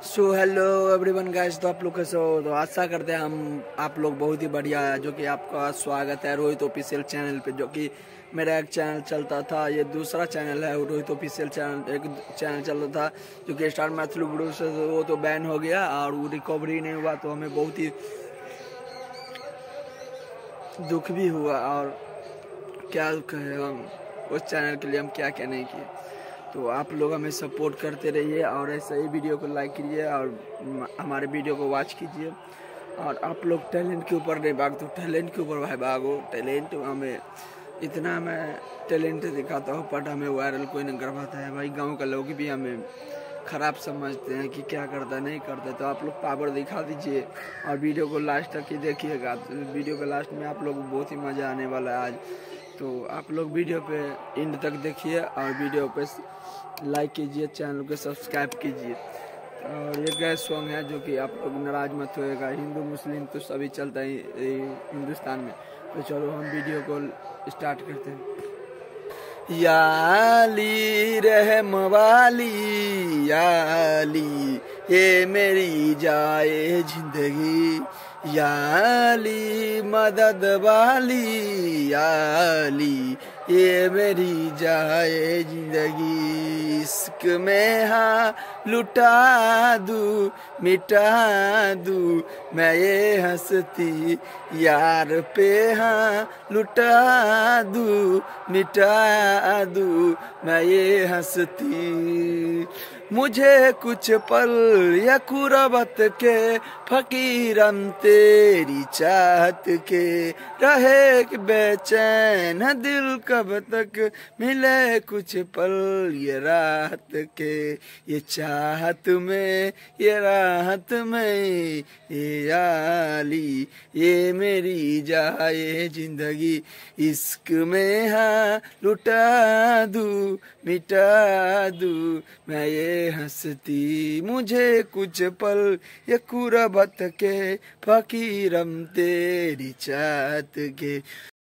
So hello everyone guys, तो आप लोग कैसे हो? तो आशा करते हैं हम आप लोग बहुत ही बढ़िया है। जो कि आपका स्वागत है रोहित ऑफिशियल चैनल पे। जो कि मेरा एक चैनल चलता था, ये दूसरा चैनल है रोहित ऑफिशियल चैनल। एक चैनल चलता था जो कि स्टार मैथ्यू ग्रुप से, वो तो बैन हो गया और वो रिकवरी नहीं हुआ। तो हमें बहुत ही दुख भी हुआ और क्या कहे हम उस चैनल के लिए, हम क्या क्या नहीं किए। तो आप लोग हमें सपोर्ट करते रहिए और ऐसे ही वीडियो को लाइक कीजिए और हमारे वीडियो को वॉच कीजिए। और आप लोग टैलेंट के ऊपर नहीं भागते, टैलेंट के ऊपर भाई भागो। टैलेंट हमें इतना, मैं टैलेंट दिखाता हूँ बट हमें वायरल कोई नहीं कर पाता है भाई। गांव के लोग भी हमें ख़राब समझते हैं कि क्या करता नहीं करता। तो आप लोग पावर दिखा दीजिए और वीडियो को लास्ट तक ही देखिएगा। तो वीडियो के लास्ट में आप लोग बहुत ही मज़ा आने वाला है आज। तो आप लोग वीडियो पे एंड तक देखिए और वीडियो पे लाइक कीजिए, चैनल को सब्सक्राइब कीजिए। और ये गैस सॉन्ग है जो कि आप लोग नाराज मत होएगा। हिंदू मुस्लिम तो सभी चलता है हिंदुस्तान में। तो चलो हम वीडियो को स्टार्ट करते हैं। या अली रहम वाली, या अली ये मेरी जाए जिंदगी, या अली मदद वाली, या अली ये मेरी जाए जिंदगी। इश्क में हाँ लुटा दूँ मिटा दूँ मैं ये हंसती यार पे, हाँ लुटा दूँ मिटा दूँ मैं ये हंसती। मुझे कुछ पल या कुर्बत के फकीरम तेरी चाहत के, रहे बेचैन दिल कब तक मिले कुछ पल ये राहत के। ये चाहत में ये राहत में ये आली ये मेरी जाए जिंदगी। इश्क में हाँ लुटा दूँ मिटा दूँ मैं ये हंसती। मुझे कुछ पल ये कुर्बत के फकीरम तेरी चाहत के।